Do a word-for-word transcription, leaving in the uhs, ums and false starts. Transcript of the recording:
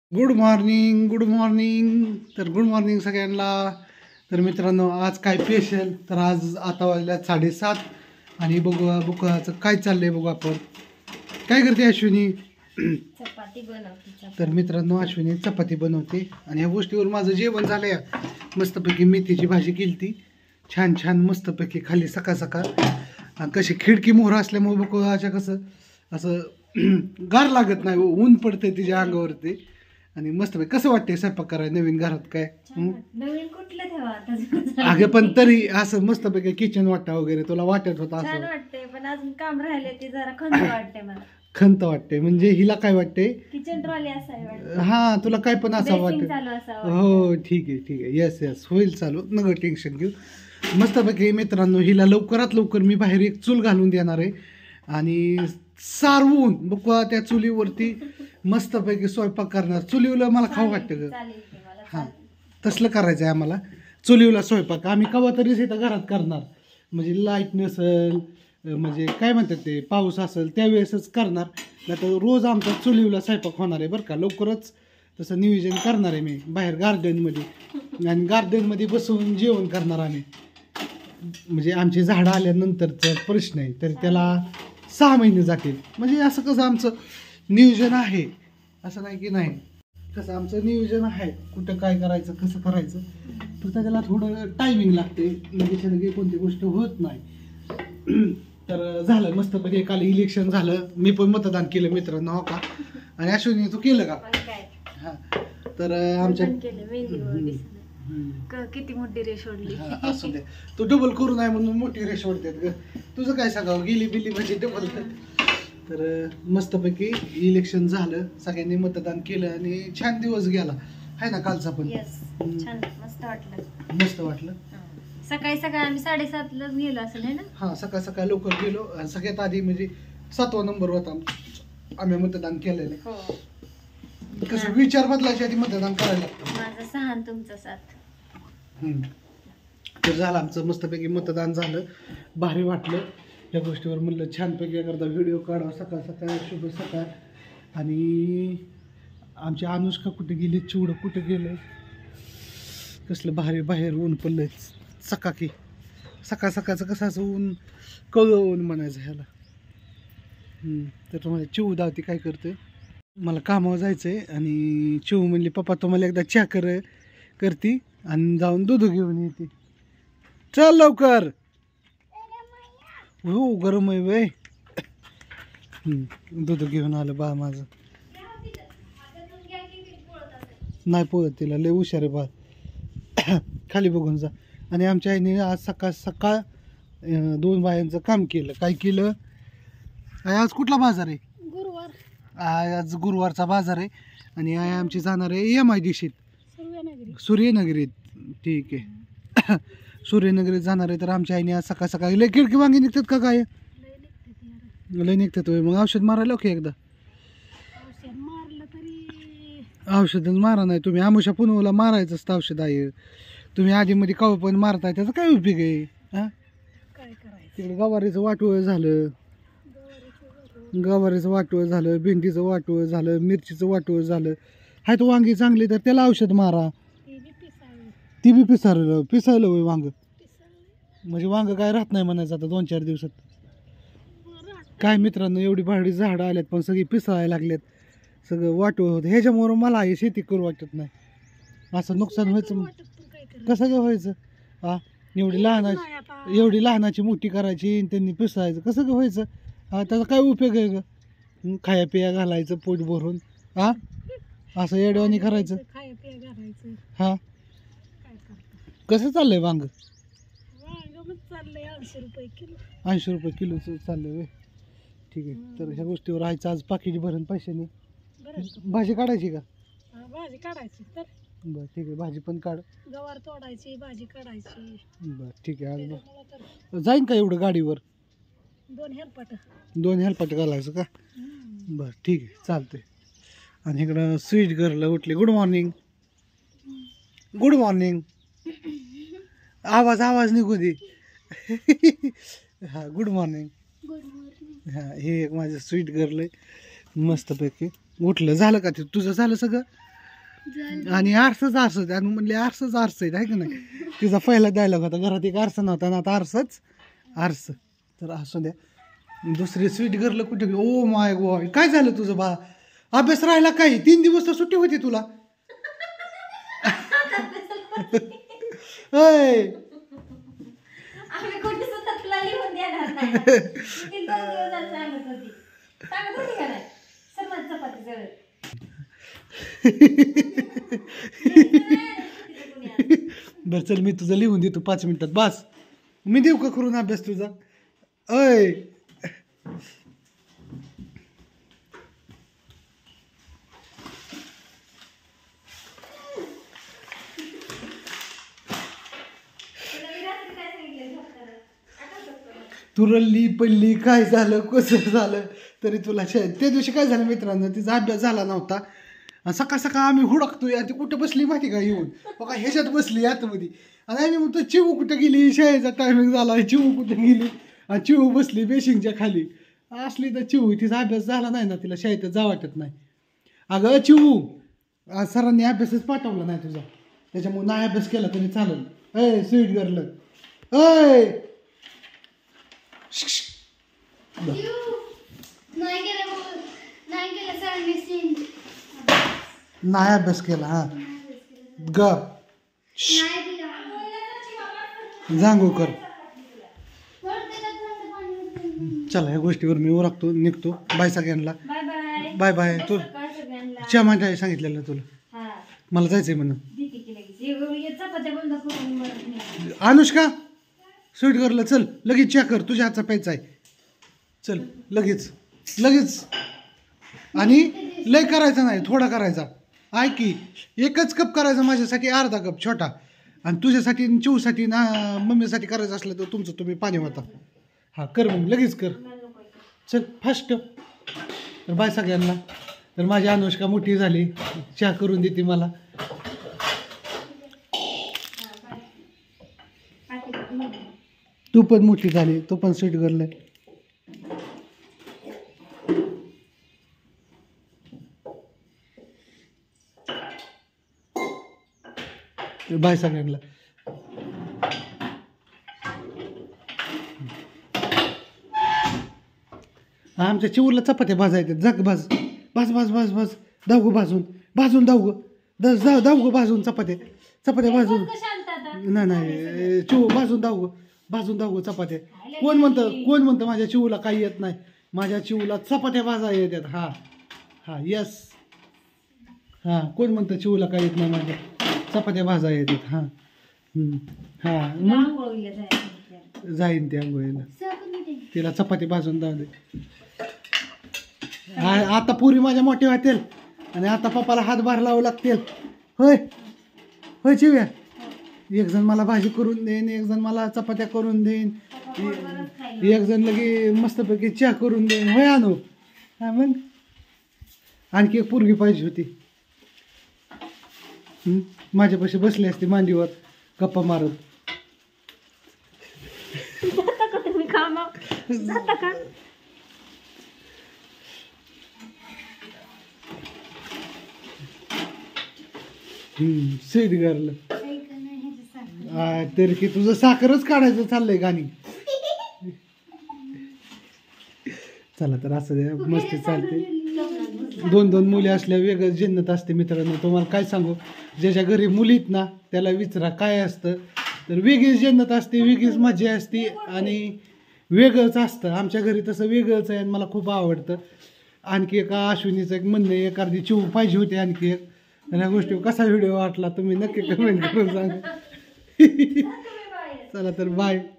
Good morning good morning तर good morning सगळ्यांना. तर मित्रांनो आज काय स्पेशल, तर आज आता वाजल्यात साडेसात आणि बघू बघाचं काय चाललंय बघू आपण. काय करते अश्विनी? चपाती बनवते. तर मित्रांनो अश्विनी चपाती बनवते आणि या गोष्टीवर माझं जेवण झालंय. मस्तपैकी मेथीची भाजी केली, छान छान मस्तपैकी खाली सकाळ सकाळ. कशी खिडकी मोहर असल्यामुळे बघू अशा कसं असं गार लागत नाही, ऊन पडतंय तिच्या अंगावरती. आणि मस्त कसं वाटतंय स्वयंपाक करायला नवीन घरात काय. नवीन कुठलं ठेवा आता अगं पण तरी असं मस्तपैकी किचन वाटा वगैरे तुला वाटत होता छान असं? वाटतंय पण अजून काम राहिले ते जरा खंत वाटते मला. खंत वाटते म्हणजे हिला काय वाटते? किचन ट्रॉली असावी वाटते. हा तुला काय पण असं Dressing वाटत? चालू असावं हो ठीक आहे ठीक आहे, येस येस होईल चालू, नका टेन्शन घेऊ. मस्तपैकी मित्रांनो हिला लवकरात लवकर मी बाहेर एक चूल घालून देणार आहे आणि सारवून बघा त्या चुलीवरती मस्तपैकी स्वयंपाक करणार. चुलीवला मला खाऊ वाटतं ग. चालेल की मला हां चालेल. तसलं करायचं आहे आम्हाला. चुलीवला स्वयंपाक आम्ही कवा तरीच इथं घरात करणार, म्हणजे लाईट नसेल म्हणजे काय म्हणतात ते पाऊस असेल त्यावेळेसच करणार. नाही तर रोज आमचा चुलीवला स्वयंपाक होणार आहे बरं का. लवकरच तसं नियोजन करणार आहे मी बाहेर गार्डनमध्ये, आणि गार्डनमध्ये बसून जेवण करणार आम्ही. म्हणजे आमची झाडं आल्यानंतरचा प्रश्न आहे, तर त्याला सहा महिने जातील. म्हणजे असं कसं आमचं नियोजन आहे, असं नाही की नाही. कसं आमचं नियोजन आहे कुठं काय करायचं कसं करायचं, फक्त त्याला थोडं टायमिंग लागते. लगेच लगे कोणती गोष्ट होत नाही. तर झालं मस्तपैकी काल इलेक्शन झालं, मी पण मतदान केलं मित्रांनो हो का. आणि अश्विनी तू केलं का? पण काय हां तर आमच्या पण केलं मेहंदीवर दिसलं. क- किती मोठी रेष ओढली. हा, असू दे तू डबल करू नाही म्हणून मोठी रेष ओढतात ग. तुझं काय सांगावं, गेली बिली म्हणजे डबल. तर मस्तपैकी इलेक्शन झालं, सगळ्यांनी मतदान केलं आणि छान दिवस गेला आहे ना कालचा पण. येस छान मस्त वाटलं. मस्त वाटलं. सकाळी सकाळी आम्ही साडेसातलाच गेलो असेल है ना. हा सकाळ सकाळ लवकर गेलो. आणि सगळ्यात आधी म्हणजे सातवा नंबर होता आम्ही मतदान केलेलं. हो कसं विचार बदलायच्या आधी मतदान करायला लागतं. माझा सहा आणि तुमचा सात. हम्म. तर झालं आमचं मस्तपैकी मतदान झालं, भारी वाटलं. या गोष्टीवर म्हणलं छानपैकी एखादा व्हिडिओ काढावा सकाळ सकाळ, शुभ सकाळ. आणि आमची अनुष्का कुठे गेली, चिवडं कुठे गेलं, कसलं भारी बाहेर ऊन पडलंय सकाळी. सकाळ सकाळचं कसं असं ऊन कळ ऊन म्हणायचं ह्याला. तर तुम्हाला चिव दावती काय करते, मला कामावर जायचं आहे. आणि चिव म्हणली पप्पा तुम्हाला एकदा चहा कर करती आणि जाऊन दूध घेऊन येते. चल लवकर. हो गरम आहे वय. दूध घेऊन आलं बा माझं. नाही पोहत तिला, लय हुशार आहे बा. खाली बघून जा. आणि आमच्या आईने आज सकाळ सकाळ अं, दोन बायांचं काम केलं. काय केलं? आज कुठला बाजार आहे? गुरुवार. आज गुरुवारचा बाजार आहे आणि आई आमची जाणार आहे एम आय डी शीत सूर्यनगरीत. ठीक आहे. सूर्यनगरीत जाणार आहे. तर आमच्या आईने आज सकाळ सकाळी लय खिडकी वांगी निघतात का काय? लय निघतात होय. मग औषध मारायला की एकदा. औषधच मारा नाही तुम्ही, आमुषा पुनवला मारायचं असतं औषध आहे. तुम्ही आधीमध्ये काव पण मारताय, त्याचा काय उपयोग आहे? हा तिकडे गवारीचं वाटोळ झालं, गवारीचं वाटोळ झालं, भेंडीचं वाटोळ झालं, मिरचीचं वाटोळ झालं. हाय तो वांगी चांगली तर त्याला औषध मारा. ती बी पिसारलं पिसायलं होय वांग. म्हणजे वांग काय राहत नाही म्हणायचं आता दोन चार दिवसात. काय मित्रांनो एवढी भारी झाडं आल्यात पण सगळी पिसाळायला लागल्यात, सगळं वाटोळ होतं. ह्याच्यामुळं मला हे शेती करू वाटत नाही. असं नुकसान व्हायचं कसं काय व्हायचं? हा एवढी लहानाची एवढी लहानाची मोठी करायची आणि त्यांनी पिसायचं कसं काय व्हायचं? हा त्याचा काय उपयोग आहे ग? खाया पिया घालायचं पोट भरून, हा असं येडवानी करायचं. हा कसं चाललंय वांग? ऐंशी रुपये किलोचं चाललंय होय. ठीक आहे. तर ह्या गोष्टीवर आईचं आज पाकिट भरून पैशाने भाजी काढायची का? भाजी काढायची तर बरं ठीक आहे, भाजी पण काढ. गवार तोडायची, भाजी काढायची. बरं ठीक आहे. आज बरं जाईन का एवढं गाडीवर? दोन हेलपाट दोन हेलपाट घालायचं का? बरं ठीक आहे चालतंय. आणि इकडं स्वीट गर्ल उठली. Good morning good morning. आवाज आवाज निघू दे. हां गुड मॉर्निंग. Good morning. हां हे एक माझं स्वीट गर्ल आहे मस्तपैकी. उठलं झालं का ते तुझं? झालं सगळं? आणि आरसच आरसच आणि म्हणले आरसच आरस आहे का नाही. तिचा पहिला डायलॉग होता, घरात एक आरसा नव्हता ना आता आरसच आरस. तर असू द्या. दुसरी स्वीट गर्ल कुठे गेली? ओ माय गॉड, काय झालं तुझं बा? अभ्यास राहिला काही? तीन दिवस तर सुट्टी होती तुला. अय आम्ही कुठे सुद्धा तुला लिहून देणार नाही. किती दोन दिवस झाले सांगत होती. सांगत होती का नाही? समज चपाती जवळ. बरं चल, मी तुझं लिहून देतो पाच मिनिटात. बस मी देऊ का करून अभ्यास तुझा? अय तू रल्ली पल्ली काय झालं कसं झालं तरी तुला शाळेत त्या दिवशी काय झालं मित्रांनो, तिचा अभ्यास झाला नव्हता आणि सकाळ सकाळ आम्ही हुडकतोय आणि ती कुठं बसली माहिती का येऊन बघा ह्याच्यात बसली आतमध्ये. आणि आम्ही म्हणतो चिवू कुठं गेली, शाळेचा टायमिंग झाला, चिवू कुठं गेली आणि चिवू बसली बेशिंगच्या खाली. असली तर चिवू, तिचा अभ्यास झाला नाही ना, तिला शाळेत जा वाटत नाही. अगं चिवू, आज सरांनी अभ्यासच पाठवला नाही तुझा, त्याच्यामुळे नाही अभ्यास केला तरी चालेल. अय स्वीट गर्ल, अय नाही अभ्यास केला. हा ग जांगू कर. चला ह्या गोष्टीवर मी ओळखतो, निघतो. बाय सगळ्यांना. Bye bye. Bye bye. तू च्या माझ्या सांगितलेलं तुला, मला जायचंय म्हणून. अनुष्का स्वीट गर्ल चल लगेच चहा कर, तुझ्या हातचा प्यायचा आहे. चल लगेच लगेच. आणि लय करायचा नाही, थोडा करायचा. ऐक की, एकच कप करायचा माझ्यासाठी, अर्धा कप छोटा. आणि तुझ्यासाठी चिवसाठी ना मम्मीसाठी करायचं असलं तर तुमचं तुम्ही पाणी होता. हां कर मग लगेच कर. चल फास्ट. तर बाय सगळ्यांना. तर माझी अनुष्का मोठी झाली, चहा करून देते मला. तू पण मोठी झाली, तू पण स्वीट गर्ल आहे. बाय सगळ्यांना. आमच्या चिवरला चपात्या भाजायच्या. जग भाज भाज भाज भाज भाज दाव गो भाजून भाजून दाव गो द दाव गो भाजून चपात्या चपात्या भाजून. नाही नाही चिव भाजून दाव गो भाजून दाव गो चपात्या. कोण म्हणतं कोण म्हणतं माझ्या चिवला काही येत नाही? माझ्या चिवला चपात्या भाजा येतात. हा हा यस. हां कोण म्हणतं चिवला काही येत नाही? माझ्या चपात्या भाजा येतात. हां हां मग जाईन त्या आंघोळीला, तिला चपाती भाजून जाऊ दे. आता पुरी माझ्या मोठ्या होतील आणि आता पप्पाला हातभार लावू लागतील. होय होय चिव्या, एक जण मला भाजी करून देईन, एक जण मला चपात्या करून देईन, एक जण लगे मस्तपैकी चहा करून देईन. होय आणू. हा मग आणखी एक पोरगी पाहिजे होती, माझ्यापाशी बसली असती मांडीवर गप्पा मारत. हम्म स्वीट गर्ल. तरी की तुझं साखरच काढायचं चाललंय गाणी. चला तर असं द्या, मस्ती चालते. दोन दोन मुली असल्या वेगळं जन्नत असते मित्रांनो. तुम्हाला काय सांगू, ज्याच्या घरी मुलीत ना त्याला विचारा काय असतं. तर वेगळीच जन्नत असते, वेगळीच मजा असते आणि वेगळंच असतं. आमच्या घरी तसं वेगळंच आहे आणि मला खूप आवडतं. आणखी एका अश्विनीचं एक म्हणणं आहे, एक अर्धी चिव पाहिजे होती आणखी एक. आणि ह्या गोष्टी कसा व्हिडिओ वाटला तुम्ही नक्की कमेंट करून सांगा. चला तर बाय.